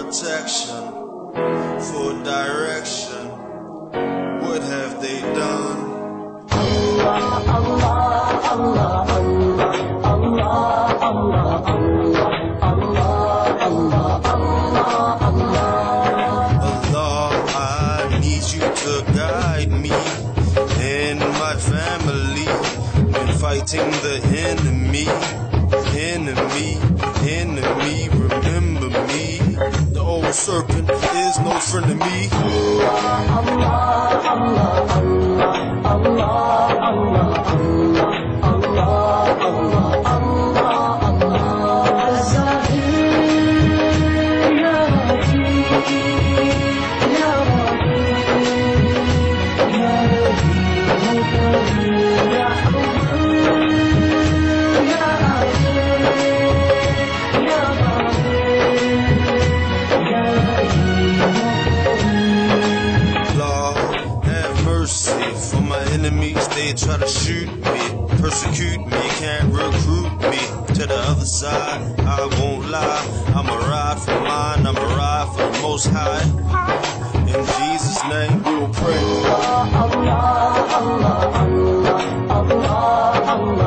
protection, for direction. What have they done? Allah, Allah, Allah, Allah, Allah, Allah, Allah, Allah, Allah, Allah. Allah, I need you to guide me and my family when fighting the enemy. Enemy, remember me. The old serpent is no friend of me. Allah, Allah, Allah, Allah, Allah, Allah, Allah, Allah, Allah, Allah. Azahir, Ya Rabbi, Ya Rabbi, Ya Rabbi, Ya For my enemies, they try to shoot me, persecute me, can't recruit me to the other side. I won't lie, I'ma ride for mine, I'ma ride for the Most High. In Jesus' name, we will pray. Allah, Allah, Allah, Allah, Allah.